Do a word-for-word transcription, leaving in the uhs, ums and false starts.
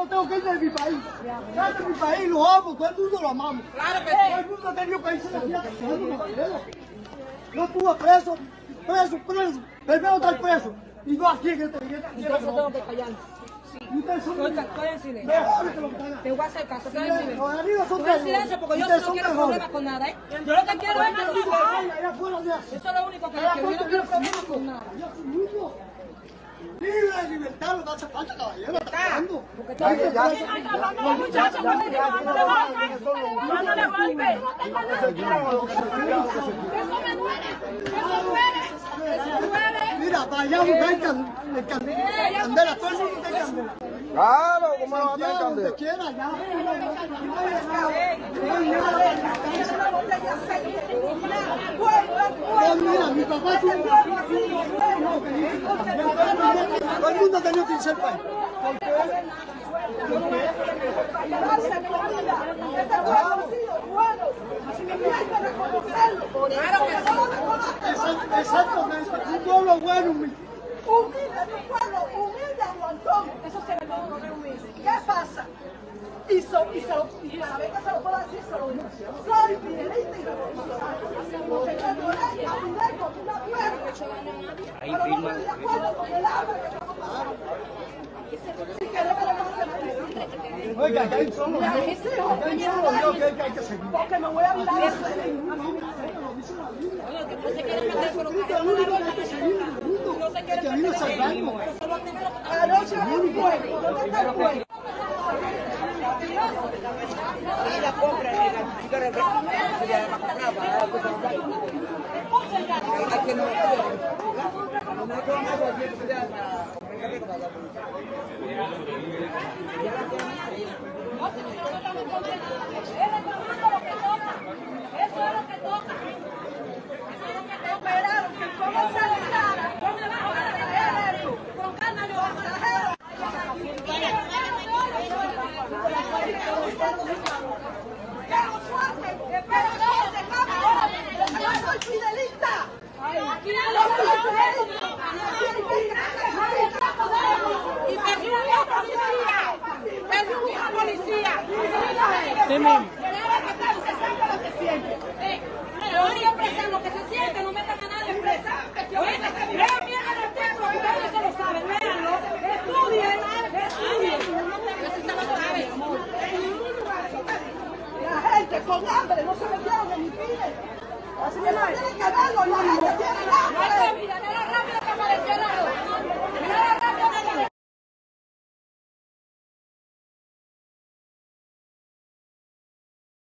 tengo que ir de mi país. Ya de mi país lo amo, todo el mundo lo amamos. Claro que Todo sí. el mundo ha tenido que irse de aquí a no estuvo preso, preso, preso. Primero estar preso. Y no aquí en este día. Yo no tengo que callar. Y ustedes son Estoy, estoy en silencio. mejores que los que están aquí. Te voy a hacer caso, estoy en silencio. Los heridos son Estoy en peores. silencio porque yo Ustedes no son quiero mejores. problemas con nada, ¿eh? Yo lo que quiero es que tú Allá afuera de eso. Eso es lo único que yo quiero. Yo no quiero problemas con nada. Libre, libertad, no hace falta, caballero. Está pagando. Ya, ya, ya. No le golpe. Eso me duele. Eso duele. Eso duele. Mira, para allá buscar can- can- candela, todo el mundo está en candela. Claro, ¿cómo no va a tener Ya, donde candela? quiera, ya. Pues mira, mi papá tuvo... Todo el mundo ha tenido que irse al país. Exact- Exactamente, un pueblo bueno, mi... Humilde, tu pueblo humilde aguantó. Eso se le llama humilde. ¿Qué pasa? Y, so, y, se lo, y a la vez que se lo puedo decir, se lo digo. Soy fidelista y revolucionario. Porque yo lloré y caminé con una pierna. Pero no estoy de acuerdo con el hambre que estamos pasando. Si queremos levantar Oiga, que hay solo yo, que hay solo yo que hay que- hay que seguir. porque me voy a hablar de eso. El único que hay que seguir en el mundo, el que vino a salvarnos. Anoche me fue. ¿Dónde está el juez? Esperaron que todo se alejara. Yo me bajo de la guerra. Con calma yo bajo la guerra. Pero suerte, pero suerte, vamos. Yo soy fidelista. Yo soy fidelista. Y perdí un hijo policía. Perdí un hijo policía. Sí mismo. Lo único presente que se siente, no metan a nadie presa. Oíste, lean bien el texto, ustedes se lo saben, léanlo. Estudien, estudien. Eso se lo saben, amor. La gente con hambre no se metieron en mi pide. Así que no tienen que verlo, la